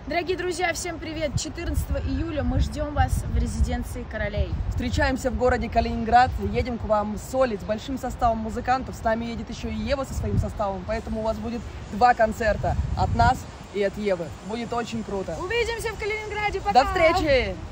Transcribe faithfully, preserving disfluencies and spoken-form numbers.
Дорогие друзья, всем привет! четырнадцатого июля мы ждем вас в резиденции Королей. Встречаемся в городе Калининград, едем к вам с Олей, с большим составом музыкантов. С нами едет еще и Ева со своим составом, поэтому у вас будет два концерта от нас и от Евы. Будет очень круто. Увидимся в Калининграде, пока! До встречи!